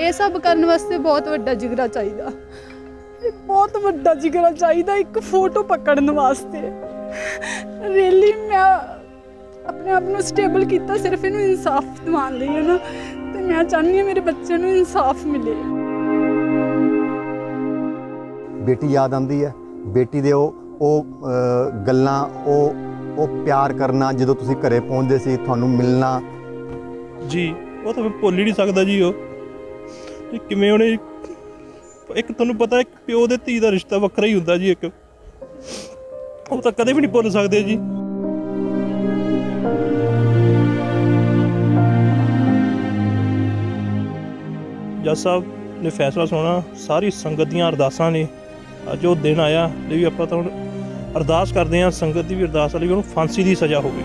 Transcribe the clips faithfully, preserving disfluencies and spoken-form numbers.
ਇਹ ਸਭ ਕਰਨ ਵਾਸਤੇ ਬਹੁਤ ਵੱਡਾ ਜਿਗਰਾ ਚਾਹੀਦਾ, ਬਹੁਤ ਵੱਡਾ ਜਿਗਰਾ ਚਾਹੀਦਾ ਇੱਕ ਫੋਟੋ ਪਕੜਨ ਵਾਸਤੇ। ਰੀਅਲੀ ਮੈਂ ਆਪਣੇ ਆਪ ਨੂੰ ਸਟੇਬਲ ਕੀਤਾ ਸਿਰਫ ਇਹਨੂੰ ਇਨਸਾਫ ਦਿਵਾਉਣ ਲਈ ਹੈ ਨਾ, ਤੇ ਮੈਂ ਚਾਹੁੰਦੀ ਹਾਂ ਮੇਰੇ ਬੱਚੇ ਨੂੰ ਇਨਸਾਫ ਮਿਲੇ। बेटी याद आती है, बेटी दे ਉਹ ਗੱਲਾਂ ਉਹ ਉਹ ਪਿਆਰ ਕਰਨਾ ਜਦੋਂ ਤੁਸੀਂ ਘਰੇ ਪਹੁੰਚਦੇ ਸੀ, ਤੁਹਾਨੂੰ ਮਿਲਣਾ ਜੀ, ਉਹ ਤਾਂ ਮੈਂ ਭੁੱਲ ਹੀ ਨਹੀਂ ਸਕਦਾ ਜੀ। ਉਹ ਕਿਵੇਂ ਉਹਨੇ ਇੱਕ ਤੁਹਾਨੂੰ ਪਤਾ ਇੱਕ ਪਿਓ ਦੇ ਧੀ ਦਾ ਰਿਸ਼ਤਾ ਵੱਖਰਾ ਹੀ ਹੁੰਦਾ ਜੀ, ਇੱਕ ਉਹ ਤਾਂ ਕਦੇ ਵੀ ਨਹੀਂ ਭੁੱਲ ਸਕਦੇ ਜੀ। ਜੱਜ ਸਾਹਿਬ ਨੇ ਫੈਸਲਾ ਸੁਣਾ, ਸਾਰੀ ਸੰਗਤ ਦੀਆਂ ਅਰਦਾਸਾਂ ਨੇ ਅੱਜ ਉਹ ਦਿਨ ਆਇਆ ਲਈ ਆਪਾਂ ਤਾਂ ਹੁਣ ਅਰਦਾਸ ਕਰਦੇ ਹਾਂ, ਸੰਗਤ ਦੀ ਵੀ ਅਰਦਾਸ ਲਈ ਉਹਨੂੰ ਫਾਂਸੀ ਦੀ ਸਜ਼ਾ ਹੋਵੇ।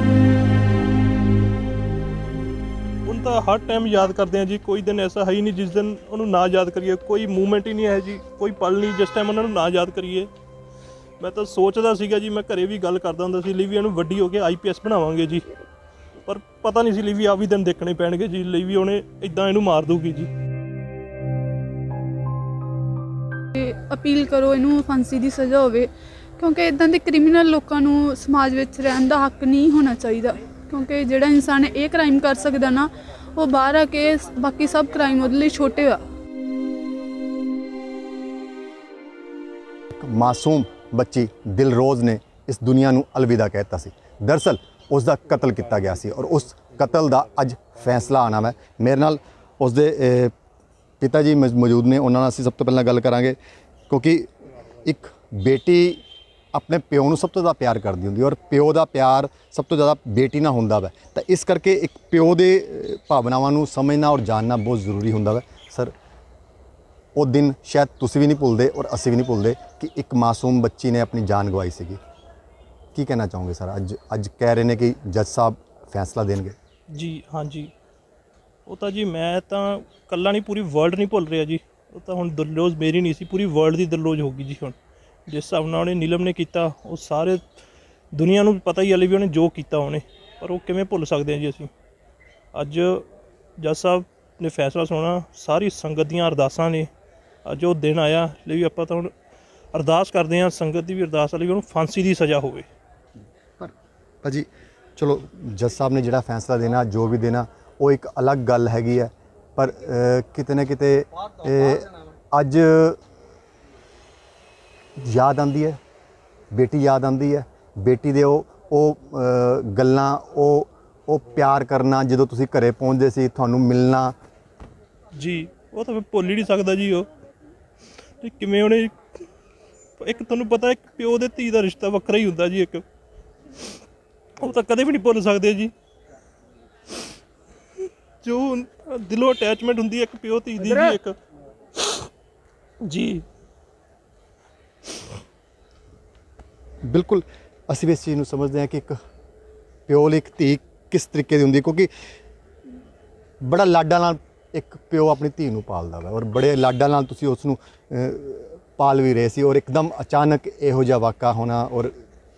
ਹੁਣ ਤਾਂ ਹਰ ਟਾਈਮ ਯਾਦ ਕਰਦੇ ਹਾਂ ਜੀ, ਕੋਈ ਦਿਨ ਐਸਾ ਹੈ ਹੀ ਨਹੀਂ ਜਿਸ ਦਿਨ ਉਹਨੂੰ ਨਾ ਯਾਦ ਕਰੀਏ, ਕੋਈ ਮੂਵਮੈਂਟ ਹੀ ਨਹੀਂ ਹੈ ਜੀ, ਕੋਈ ਪਲ ਨਹੀਂ ਜਿਸ ਟਾਈਮ ਉਹਨਾਂ ਨੂੰ ਨਾ ਯਾਦ ਕਰੀਏ। ਮੈਂ ਤਾਂ ਸੋਚਦਾ ਸੀਗਾ ਜੀ, ਮੈਂ ਘਰੇ ਵੀ ਗੱਲ ਕਰਦਾ ਹੁੰਦਾ ਸੀ ਲਈ ਵੀ ਇਹਨੂੰ ਵੱਡੀ ਹੋ ਕੇ ਆਈ ਪੀ ਐਸ ਬਣਾਵਾਂਗੇ ਜੀ, ਪਰ ਪਤਾ ਨਹੀਂ ਸੀ ਲਈ ਵੀ ਆ ਵੀ ਦਿਨ ਦੇਖਣੇ ਪੈਣਗੇ ਜੀ, ਲਈ ਵੀ ਉਹਨੇ ਇੱਦਾਂ ਇਹਨੂੰ ਮਾਰ ਦੂਗੀ ਜੀ। अपील करो इनू फांसी की सज़ा होवे, क्योंकि इदां दे क्रिमिनल लोगों नू समाज विच रहन दा हक नहीं होना चाहिए, क्योंकि जिहड़ा इंसान ये क्राइम कर सकदा ना, वो बाहर आके बाकी सब क्राइम उहदे लई छोटे आ। मासूम बच्ची दिलरोज़ ने इस दुनिया नू अलविदा कहता सी। दरअसल उसका कतल किया गया सी और उस कतल का अज फैसला आना है। मेरे नाल उसदे पिता जी मौजूद ने, उन्होंने असीं सब तो पहले गल करांगे, क्योंकि एक बेटी अपने प्यो नूं सब तो ज़्यादा प्यार करती होंदी और प्यो का प्यार सब तो ज़्यादा बेटी नाल हुंदा वा, तो इस करके एक प्यो दे भावनावां नूं समझना और जानना बहुत ज़रूरी हुंदा वा। सर, वो दिन शायद तुसीं भी नहीं भुलदे और असीं भी नहीं भुलदे कि एक मासूम बच्ची ने अपनी जान गवाई सीगी। की कहना चाहोगे सर? अज अज कह रहे हैं कि जज साहब फैसला देंगे जी? हाँ जी, ਉਹ ਤਾਂ ਜੀ ਮੈਂ ਤਾਂ ਇਕੱਲਾ ਨਹੀਂ, ਪੂਰੀ ਵਰਲਡ ਨਹੀਂ ਭੁੱਲ ਰਿਹਾ ਜੀ। ਉਹ ਤਾਂ ਹੁਣ ਦਿਲਲੋਜ਼ ਮੇਰੀ ਨਹੀਂ ਸੀ, ਪੂਰੀ ਵਰਲਡ ਦੀ ਦਿਲਲੋਜ਼ ਹੋ ਗਈ ਜੀ। ਹੁਣ ਜਿਸ ਹਿਸਾਬ ਨਾਲ ਉਹਨੇ ਨੀਲਮ ਨੇ ਕੀਤਾ, ਉਹ ਸਾਰੇ ਦੁਨੀਆ ਨੂੰ ਪਤਾ ਹੀ ਹਾਲੇ ਵੀ ਉਹਨੇ ਜੋ ਕੀਤਾ ਉਹਨੇ, ਪਰ ਉਹ ਕਿਵੇਂ ਭੁੱਲ ਸਕਦੇ ਹਾਂ ਜੀ ਅਸੀਂ। ਅੱਜ ਜੱਜ ਸਾਹਿਬ ਨੇ ਫੈਸਲਾ ਸੁਣਾ, ਸਾਰੀ ਸੰਗਤ ਦੀਆਂ ਅਰਦਾਸਾਂ ਨੇ ਅੱਜ ਉਹ ਦਿਨ ਆਇਆ ਲਈ ਆਪਾਂ ਤਾਂ ਹੁਣ ਅਰਦਾਸ ਕਰਦੇ ਹਾਂ, ਸੰਗਤ ਦੀ ਵੀ ਅਰਦਾਸ ਲਈ ਉਹਨੂੰ ਫਾਂਸੀ ਦੀ ਸਜ਼ਾ ਹੋਵੇ। ਪਰ ਭਾਜੀ ਚਲੋ ਜੱਜ ਸਾਹਿਬ ਨੇ ਜਿਹੜਾ ਫੈਸਲਾ ਦੇਣਾ, ਜੋ ਵੀ ਦੇਣਾ, वो एक अलग गल हैगी है, पर किते ना किते अज याद आती है, बेटी याद आती है, बेटी दे ओ गल्लां ओ प्यार करना ਜਦੋਂ ਤੁਸੀਂ ਘਰੇ ਪਹੁੰਚਦੇ ਸੀ, ਤੁਹਾਨੂੰ ਮਿਲਣਾ ਜੀ, ਉਹ ਤਾਂ ਮੈਂ ਭੁੱਲ ਹੀ ਨਹੀਂ ਸਕਦਾ ਜੀ। ਉਹ ਤੇ ਕਿਵੇਂ ਉਹਨੇ ਇੱਕ ਤੁਹਾਨੂੰ ਪਤਾ ਇੱਕ ਪਿਓ ਦੇ ਧੀ ਦਾ ਰਿਸ਼ਤਾ ਵੱਖਰਾ ਹੀ ਹੁੰਦਾ ਜੀ, ਇੱਕ ਉਹ ਤਾਂ ਕਦੇ ਵੀ ਨਹੀਂ ਭੁੱਲ ਸਕਦੇ ਜੀ। जो दिलों अटैचमेंट होंगी एक प्यो धी दी जी, एक जी बिल्कुल असीं इस चीज़ को समझते हैं कि एक प्यो लई एक धी किस तरीके की होंगी, क्योंकि बड़ा लाडा नाल एक प्यो अपनी धी नूं पालदा वा और बड़े लाडा नाल तुसीं उस नूं पाल भी रहे सी, और एकदम अचानक इहो जिहा वाक़ा होना और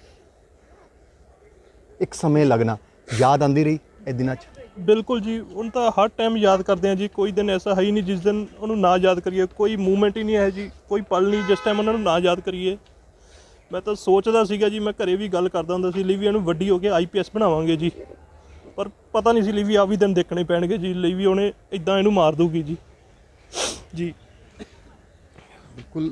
एक समय लगना याद आती रही ਇਹ ਦਿਨਾਂ 'ਚ। बिल्कुल जी, ਹੁਣ ਤਾਂ ਹਰ ਟਾਈਮ ਯਾਦ ਕਰਦੇ ਹਾਂ ਜੀ, ਕੋਈ ਦਿਨ ਐਸਾ ਹੈ ਹੀ ਨਹੀਂ ਜਿਸ ਦਿਨ ਉਹਨੂੰ ਨਾ ਯਾਦ ਕਰੀਏ, ਕੋਈ ਮੂਵਮੈਂਟ ਹੀ ਨਹੀਂ ਹੈ ਜੀ, ਕੋਈ ਪਲ ਨਹੀਂ ਜਿਸ ਟਾਈਮ ਉਹਨਾਂ ਨੂੰ ਨਾ ਯਾਦ ਕਰੀਏ। ਮੈਂ ਤਾਂ ਸੋਚਦਾ ਸੀਗਾ ਜੀ, ਮੈਂ ਘਰੇ ਵੀ ਗੱਲ ਕਰਦਾ ਹੁੰਦਾ ਸੀ ਲਈ ਵੀ ਇਹਨੂੰ ਵੱਡੀ ਹੋ ਕੇ ਆਈ ਪੀ ਐਸ ਬਣਾਵਾਂਗੇ ਜੀ, ਪਰ ਪਤਾ ਨਹੀਂ ਸੀ ਲਈ ਵੀ ਆ ਵੀ ਦਿਨ ਦੇਖਣੇ ਪੈਣਗੇ ਜੀ, ਲਈ ਵੀ ਉਹਨੇ ਇੱਦਾਂ ਇਹਨੂੰ ਮਾਰ ਦੂਗੀ ਜੀ। ਜੀ ਬਿਲਕੁਲ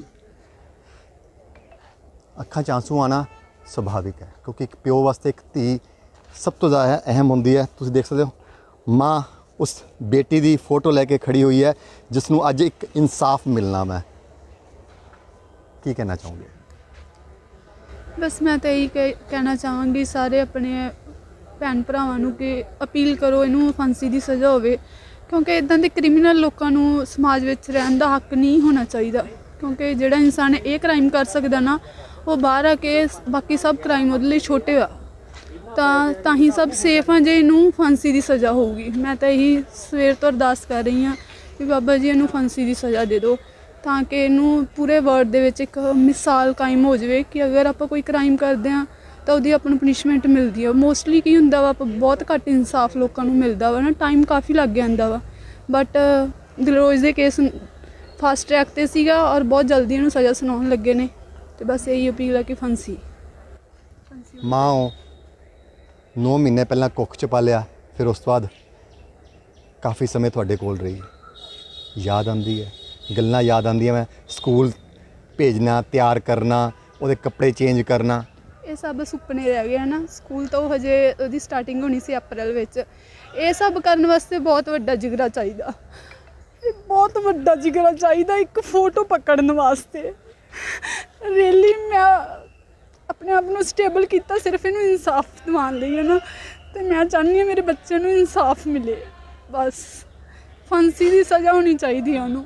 ਅੱਖਾਂ 'ਚ ਆਂਸੂ ਆਉਣਾ ਸੁਭਾਵਿਕ ਹੈ, ਕਿਉਂਕਿ ਇੱਕ ਪਿਓ ਵਾਸਤੇ ਇੱਕ ਧੀ सब तो ज़्यादा अहम होंगी है। तुम देख सकते हो माँ उस बेटी की फोटो लैके खड़ी हुई है जिसनों अज एक इंसाफ मिलना। मैं की कहना चाहूँगी? बस मैं तो यही कह, कहना चाहूँगी सारे अपने भैन भरावां कि अपील करो इनू फांसी की सज़ा होवे, क्योंकि इदां दे क्रिमिनल लोगों नू समाज विच रहन दा हक नहीं होना चाहिए, क्योंकि जिहड़ा इंसान ये क्राइम कर सकदा ना, वो बाहर आके बाकी सब क्राइम उहदे लई छोटे आ, ਤਾਂ ਹੀ सब सेफ हाँ जे इनू फांसी की सज़ा होगी। मैं तो यही सवेर तो अरदास कर रही हाँ कि बाबा जी इनू फांसी की सज़ा दे दो, ताकि इनू पूरे वर्ल्ड दे विच एक मिसाल कायम हो जाए कि अगर आप कोई क्राइम करते हैं तो उसकी अपन पनिशमेंट मिलती है। मोस्टली की होंदा वा बहुत घट इंसाफ लोगों को मिलता वा ना, टाइम काफ़ी लग जाता वा, बट ਦਿਲਰੋਜ਼ ਦੇ ਕੇਸ ਫਾਸਟ ਟਰੈਕ ਤੇ ਸੀਗਾ ਔਰ ਬਹੁਤ ਜਲਦੀ ਇਹਨੂੰ ਸਜ਼ਾ ਸੁਣਾਉਣ ਲੱਗੇ ਨੇ ਤੇ ਬਸ ਇਹੀ ਅਪੀਲ ਹੈ ਕਿ ਫਾਂਸੀ ਮਾਂ ਉਹ ਨੌ ਮਹੀਨੇ ਪਹਿਲਾਂ ਕੁੱਖ 'ਚ ਪਾਲਿਆ, ਫਿਰ ਉਸ ਤੋਂ ਬਾਅਦ ਕਾਫੀ ਸਮੇਂ ਤੁਹਾਡੇ ਕੋਲ ਰਹੀ। ਯਾਦ ਆਉਂਦੀ ਹੈ, ਗੱਲਾਂ ਯਾਦ ਆਉਂਦੀਆਂ, ਮੈਂ ਸਕੂਲ ਭੇਜਣਾ, ਤਿਆਰ ਕਰਨਾ, ਉਹਦੇ ਕੱਪੜੇ ਚੇਂਜ ਕਰਨਾ। ਇਹ ਸਭ ਸੁਪਨੇ ਰਹਿ ਗਏ ਨਾ। ਸਕੂਲ ਤੋਂ ਹਜੇ ਉਹਦੀ ਸਟਾਰਟਿੰਗ ਹੋਣੀ ਸੀ ਅਪ੍ਰੈਲ ਵਿੱਚ। ਇਹ ਸਭ ਕਰਨ ਵਾਸਤੇ ਬਹੁਤ ਵੱਡਾ ਜਿਗਰਾ ਚਾਹੀਦਾ, ਬਹੁਤ ਵੱਡਾ ਜਿਗਰਾ ਚਾਹੀਦਾ ਇੱਕ ਫੋਟੋ ਪਕੜਨ ਵਾਸਤੇ। ਰੀਅਲੀ ਮੈਂ ਆਪਣੇ ਆਪ ਨੂੰ ਸਟੇਬਲ ਕੀਤਾ ਸਿਰਫ ਇਹਨੂੰ ਇਨਸਾਫ ਦਿਵਾਉਣ ਲਈ ਹੈ ਨਾ, ਤੇ ਮੈਂ ਚਾਹੁੰਦੀ ਹਾਂ ਮੇਰੇ ਬੱਚੇ ਨੂੰ ਇਨਸਾਫ ਮਿਲੇ। ਬਸ ਫਾਂਸੀ ਦੀ ਸਜ਼ਾ ਹੋਣੀ ਚਾਹੀਦੀ ਹੈ ਉਹਨੂੰ।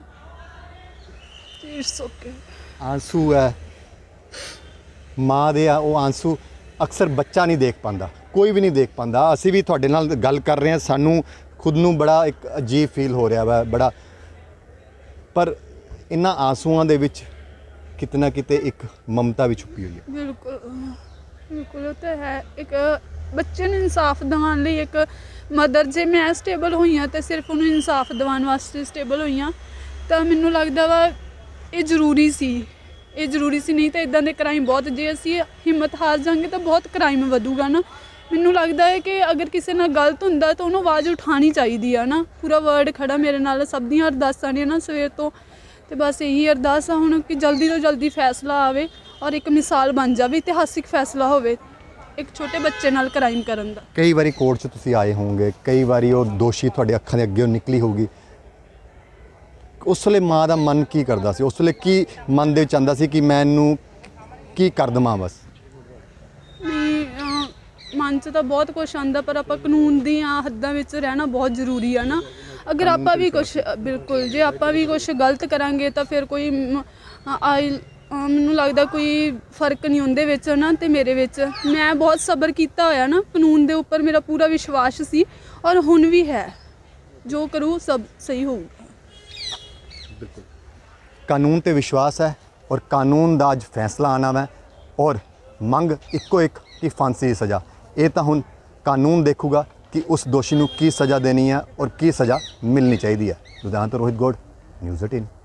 It's okay. ਆਂਸੂ ਹੈ ਮਾਂ ਦੇ, ਆ ਉਹ ਆਂਸੂ ਅਕਸਰ ਬੱਚਾ ਨਹੀਂ ਦੇਖ ਪਾਉਂਦਾ, ਕੋਈ ਵੀ ਨਹੀਂ ਦੇਖ ਪਾਉਂਦਾ। ਅਸੀਂ ਵੀ ਤੁਹਾਡੇ ਨਾਲ ਗੱਲ ਕਰ ਰਹੇ ਹਾਂ, ਸਾਨੂੰ ਖੁਦ ਨੂੰ ਬੜਾ ਇੱਕ ਅਜੀਬ ਫੀਲ ਹੋ ਰਿਹਾ ਵਾ ਬੜਾ, ਪਰ ਇਹਨਾਂ ਆਂਸੂਆਂ ਦੇ ਵਿੱਚ ਕਿਤੇ ਨਾ ਕਿਤੇ ਇੱਕ ਮਮਤਾ ਵੀ ਛੁਪੀ ਹੋਈ ਹੈ। ਬਿਲਕੁਲ ਬਿਲਕੁਲ ਉਹ ਤਾਂ ਹੈ। ਇੱਕ ਬੱਚੇ ਨੂੰ ਇਨਸਾਫ ਦਿਵਾਉਣ ਲਈ ਇੱਕ ਮਦਰ, ਜੇ ਮੈਂ ਸਟੇਬਲ ਹੋਈ ਹਾਂ ਤਾਂ ਸਿਰਫ ਉਹਨੂੰ ਇਨਸਾਫ ਦਿਵਾਉਣ ਵਾਸਤੇ ਸਟੇਬਲ ਹੋਈ ਹਾਂ, ਤਾਂ ਮੈਨੂੰ ਲੱਗਦਾ ਵਾ ਇਹ ਜ਼ਰੂਰੀ ਸੀ, ਇਹ ਜ਼ਰੂਰੀ ਸੀ। ਨਹੀਂ ਤਾਂ ਇਦਾਂ ਦੇ ਕ੍ਰਾਈਮ ਬਹੁਤ, ਜੇ ਅਸੀਂ ਹਿੰਮਤ ਹਾਰ ਜਾਵਾਂਗੇ ਤਾਂ ਬਹੁਤ ਕ੍ਰਾਈਮ ਵਧੂਗਾ ਨਾ। ਮੈਨੂੰ ਲੱਗਦਾ ਹੈ ਕਿ ਅਗਰ ਕਿਸੇ ਨਾਲ ਗਲਤ ਹੁੰਦਾ ਤਾਂ ਉਹਨੂੰ ਆਵਾਜ਼ ਉਠਾਉਣੀ ਚਾਹੀਦੀ ਆ ਨਾ। ਪੂਰਾ ਵਰਡ ਖੜਾ ਮੇਰੇ ਨਾਲ, ਸਭ ਦੀਆਂ ਅਰਦਾਸਾਂ ਨੇ ਨਾ ਸਵੇਰ ਤੋਂ, ਤੇ ਬਸ ਇਹੀ ਅਰਦਾਸ ਆ ਹੁਣ ਕਿ ਜਲਦੀ ਤੋਂ ਜਲਦੀ ਫੈਸਲਾ ਆਵੇ ਔਰ ਇੱਕ ਮਿਸਾਲ ਬਣ ਜਾਵੇ, ਇਤਿਹਾਸਿਕ ਫੈਸਲਾ ਹੋਵੇ ਇੱਕ ਛੋਟੇ ਬੱਚੇ ਨਾਲ ਕ੍ਰਾਈਮ ਕਰਨ ਦਾ। ਕਈ ਵਾਰੀ ਕੋਰਟ 'ਚ ਤੁਸੀਂ ਆਏ ਹੋਵੋਗੇ, ਕਈ ਵਾਰੀ ਉਹ ਦੋਸ਼ੀ ਤੁਹਾਡੇ ਅੱਖਾਂ ਦੇ ਅੱਗੇ ਨਿਕਲੀ ਹੋਊਗੀ, ਉਸ ਵੇਲੇ ਮਾਂ ਦਾ ਮਨ ਕੀ ਕਰਦਾ ਸੀ? ਉਸ ਵੇਲੇ ਕੀ ਮਨ ਦੇ ਵਿੱਚ ਆਉਂਦਾ ਸੀ ਕਿ ਮੈਂ ਇਹਨੂੰ ਕੀ ਕਰ ਦੇਵਾਂ? ਬਸ ਨਹੀਂ, ਅਹ, ਮਨ 'ਚ ਤਾਂ ਬਹੁਤ ਕੁਛ ਆਉਂਦਾ, ਪਰ ਆਪਾਂ ਕਾਨੂੰਨ ਦੀਆਂ ਹੱਦਾਂ ਵਿੱਚ ਰਹਿਣਾ ਬਹੁਤ ਜ਼ਰੂਰੀ ਆ ਨਾ। ਅਗਰ ਆਪਾਂ ਵੀ ਕੁਛ, ਬਿਲਕੁਲ, ਜੇ ਆਪਾਂ ਵੀ ਕੁਛ ਗਲਤ ਕਰਾਂਗੇ ਤਾਂ ਫਿਰ ਕੋਈ ਮ- ਆਈ ਅਹ ਮੈਨੂੰ ਲੱਗਦਾ ਕੋਈ ਫਰਕ ਨਹੀਂ ਉਹਦੇ ਵਿੱਚ ਨਾ ਤੇ ਮੇਰੇ ਵਿੱਚ। ਮੈਂ ਬਹੁਤ ਸਬਰ ਕੀਤਾ ਹੋਇਆ ਨਾ, ਕਾਨੂੰਨ ਦੇ ਉੱਪਰ ਮੇਰਾ ਪੂਰਾ ਵਿਸ਼ਵਾਸ ਸੀ ਔਰ ਹੁਣ ਵੀ ਹੈ। ਜੋ ਕਰੂ ਸਭ ਸਹੀ ਹੋਊਗਾ। ਬਿਲਕੁਲ ਕਾਨੂੰਨ ਤੇ ਵਿਸ਼ਵਾਸ ਹੈ ਔਰ ਕਾਨੂੰਨ ਦਾ ਅੱਜ ਫੈਸਲਾ ਆਉਣਾ ਹੈ ਔਰ ਮੰਗ ਇੱਕੋ ਇੱਕ ਕਿ ਫਾਂਸੀ ਦੀ ਸਜ਼ਾ। ਇਹ ਤਾਂ ਹੁਣ ਕਾਨੂੰਨ ਦੇਖੂਗਾ ਕਿ ਉਸ ਦੋਸ਼ੀ ਨੂੰ ਕੀ ਸਜ਼ਾ ਦੇਣੀ ਹੈ ਔਰ ਕੀ ਸਜ਼ਾ ਮਿਲਣੀ ਚਾਹੀਦੀ ਹੈ। ਲੁਧਿਆਣਾ ਤੋਂ ਰੋਹਿਤ ਗੌੜ, ਨਿਊਜ਼ ਅਠਾਰਾਂ।